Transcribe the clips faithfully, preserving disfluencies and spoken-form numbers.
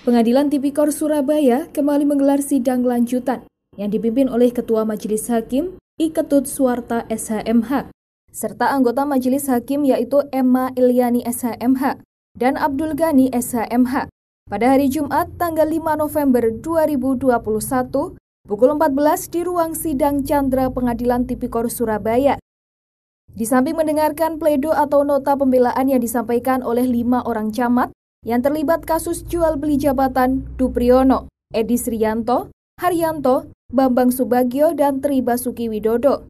Pengadilan Tipikor Surabaya kembali menggelar sidang lanjutan yang dipimpin oleh Ketua Majelis Hakim I Ketut Suwarta S H M H serta anggota Majelis Hakim yaitu Emma Iliani S H M H dan Abdul Ghani S H M H pada hari Jumat tanggal lima November dua ribu dua puluh satu pukul empat belas di ruang sidang Chandra Pengadilan Tipikor Surabaya. Di samping mendengarkan pledoi atau nota pembelaan yang disampaikan oleh lima orang camat yang terlibat kasus jual beli jabatan Dupriyono, Edi Sriyanto, Haryanto, Bambang Subagio, dan Tri Basuki Widodo.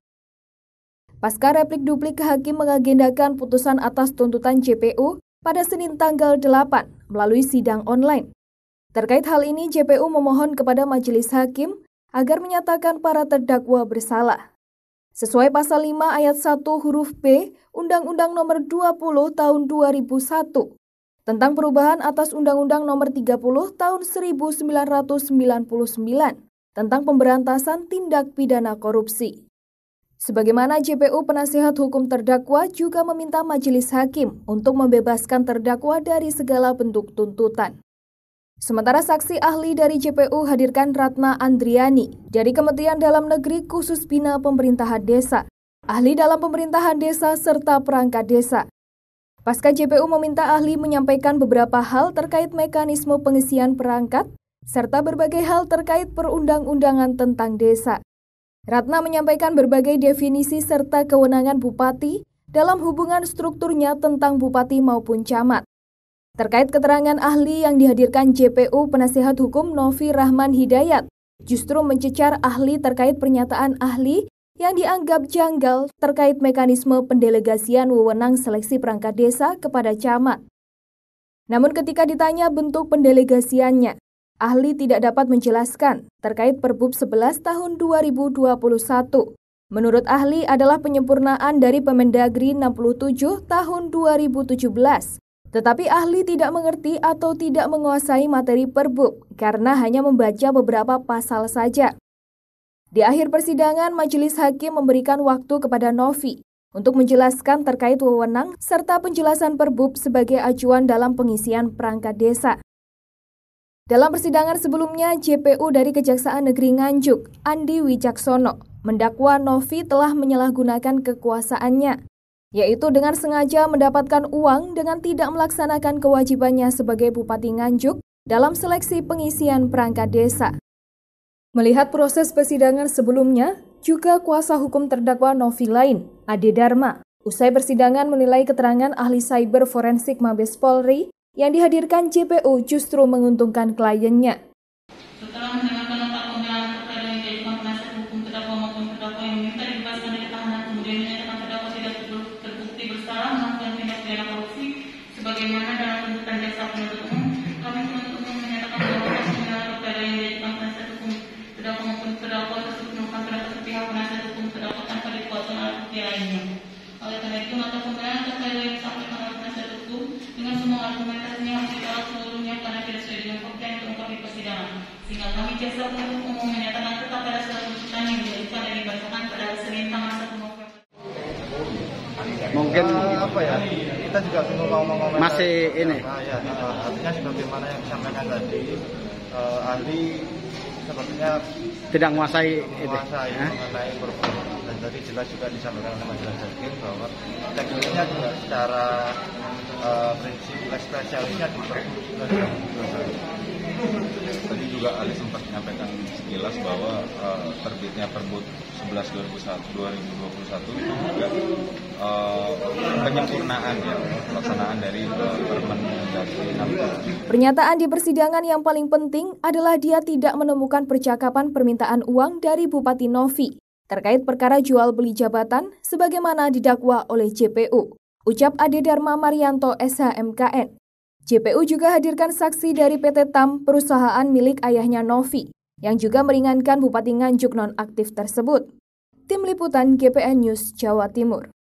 Pasca replik duplik, hakim mengagendakan putusan atas tuntutan J P U pada Senin tanggal delapan melalui sidang online. Terkait hal ini, J P U memohon kepada majelis hakim agar menyatakan para terdakwa bersalah. Sesuai pasal lima ayat satu huruf B Undang-Undang Nomor dua puluh Tahun dua ribu satu tentang perubahan atas Undang-Undang Nomor tiga puluh Tahun seribu sembilan ratus sembilan puluh sembilan tentang pemberantasan tindak pidana korupsi. Sebagaimana J P U, penasihat hukum terdakwa juga meminta majelis hakim untuk membebaskan terdakwa dari segala bentuk tuntutan. Sementara saksi ahli dari J P U hadirkan Ratna Andriani dari Kementerian Dalam Negeri khusus Bina Pemerintahan Desa, ahli dalam pemerintahan desa serta perangkat desa. Pasca J P U meminta ahli menyampaikan beberapa hal terkait mekanisme pengisian perangkat, serta berbagai hal terkait perundang-undangan tentang desa. Ratna menyampaikan berbagai definisi serta kewenangan bupati dalam hubungan strukturnya tentang bupati maupun camat. Terkait keterangan ahli yang dihadirkan J P U, penasihat hukum Novi Rahman Hidayat justru mencecar ahli terkait pernyataan ahli yang dianggap janggal terkait mekanisme pendelegasian wewenang seleksi perangkat desa kepada camat. Namun ketika ditanya bentuk pendelegasiannya, ahli tidak dapat menjelaskan terkait Perbub sebelas tahun dua ribu dua puluh satu. Menurut ahli adalah penyempurnaan dari Permendagri enam puluh tujuh tahun dua ribu tujuh belas. Tetapi ahli tidak mengerti atau tidak menguasai materi Perbub karena hanya membaca beberapa pasal saja. Di akhir persidangan, majelis hakim memberikan waktu kepada Novi untuk menjelaskan terkait wewenang serta penjelasan Perbub sebagai acuan dalam pengisian perangkat desa. Dalam persidangan sebelumnya, J P U dari Kejaksaan Negeri Nganjuk, Andi Wicaksono, mendakwa Novi telah menyalahgunakan kekuasaannya, yaitu dengan sengaja mendapatkan uang dengan tidak melaksanakan kewajibannya sebagai Bupati Nganjuk dalam seleksi pengisian perangkat desa. Melihat proses persidangan sebelumnya, juga kuasa hukum terdakwa Novi lain, Ade Dharma, usai persidangan menilai keterangan ahli cyber forensik Mabes Polri yang dihadirkan J P U justru menguntungkan kliennya. Setelah mendengarkan nota pembelaan perkara yang diajukan penasihat hukum terdakwa maupun terdakwa yang meminta dibebaskan dari tahanan, kemudian menyatakan terdakwa tidak terbukti bersalah melakukan tindak pidana korupsi sebagaimana dalam tuntutan jaksa penuntut umum, kami penuntut umum menyatakan bahwa atas pembelaan perkara yang diajukan penasihat hukum terdakwa maupun terdakwa tersebut merupakan pendapat sepihak penasihat hukum terdakwa tanpa dikuatkan alat bukti lainnya. Oleh karena itu, nota pembelaan atau pledoi yang disampaikan oleh penasihat hukum dengan semua argumentasinya harus ditolak seluruhnya karena tidak sesuai dengan fakta yang terungkap di persidangan. Sehingga kami jaksa penuntut umum menyatakan tetap pada surat tuntutan yang diajukan dan dibacakan pada Senin tanggal satu November. Mungkin uh, apa ya? Kita juga bingung mau ngomong masih ini. Nah, ya, uh, artinya sebagaimana yang disampaikan tadi, uh, ahli sepertinya tidak menguasai itu menguasai eh? mengenai Perbub, dan tadi jelas juga disampaikan oleh majelis hakim bahwa teknisnya juga secara uh, prinsip lex specialisnya di Perbub juga sudah dijelaskan. Tadi juga ahli sempat menyampaikan sekilas bahwa uh, terbitnya Perbub sebelas dua ribu dua puluh satu itu juga uh, penyempurnaan ya pelaksanaan dari uh, Permendagri enam puluh tujuh. Pernyataan di persidangan yang paling penting adalah dia tidak menemukan percakapan permintaan uang dari Bupati Novi terkait perkara jual beli jabatan sebagaimana didakwa oleh J P U, ucap Ade Dharma Marianto S H M K N. J P U juga hadirkan saksi dari P T Tam, perusahaan milik ayahnya Novi, yang juga meringankan Bupati Nganjuk nonaktif tersebut. Tim Liputan G P N News Jawa Timur.